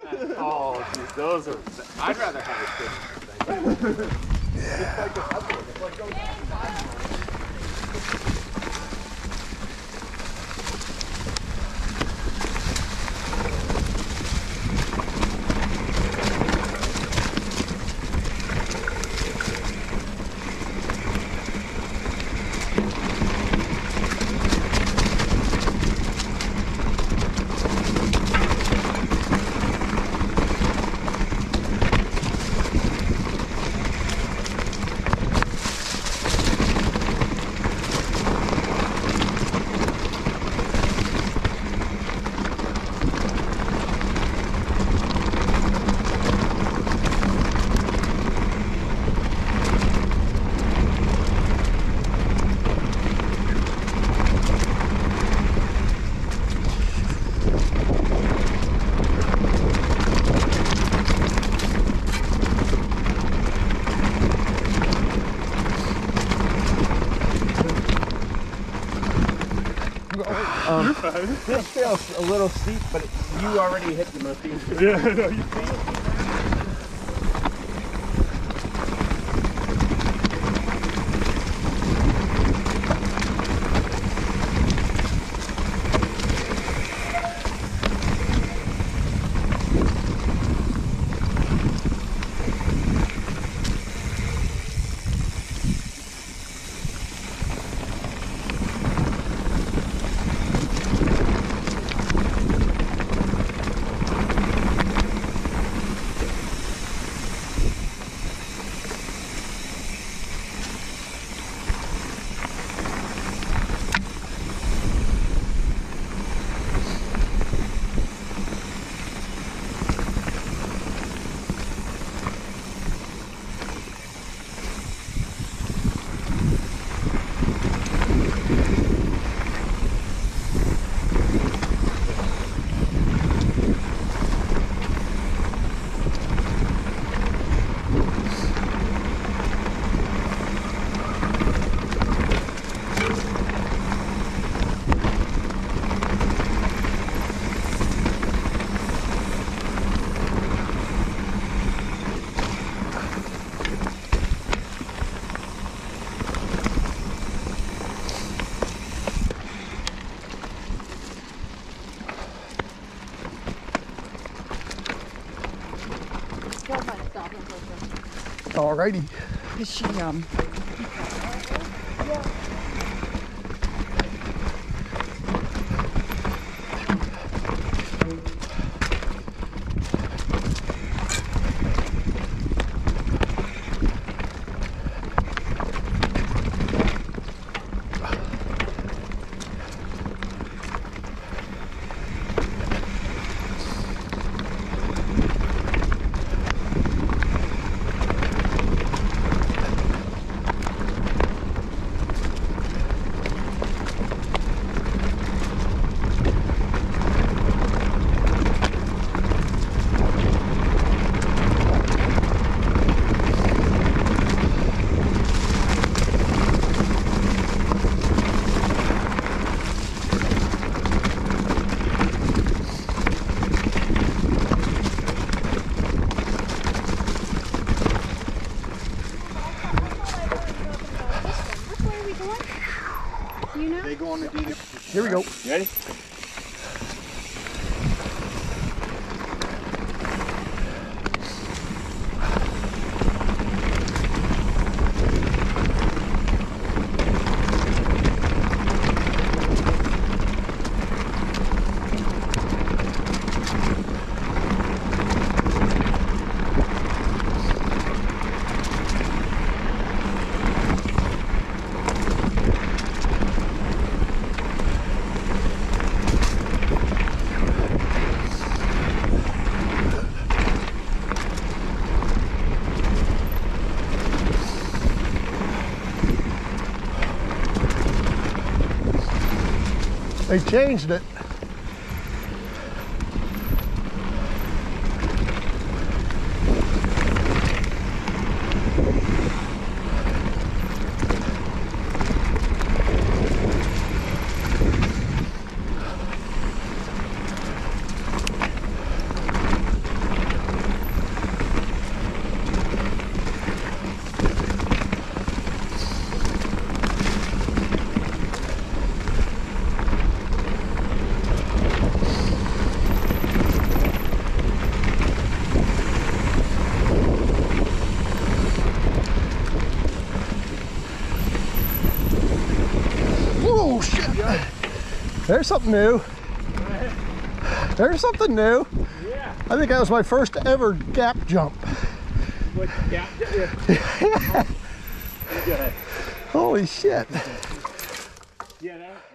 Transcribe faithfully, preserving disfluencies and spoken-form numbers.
Oh, geez, those are. I'd rather have a kid. Yeah. It's like a upward. It's like going Um, this feels a little steep, but you already hit the most easy. Yeah, no, you feel it. Alrighty. Is she, um... You know? They go on to do this. Here we go. You ready? They changed it. There's something new. There's something new. Yeah. I think that was my first ever gap jump. What, yeah. Yeah. Go ahead. Holy shit. Yeah, that.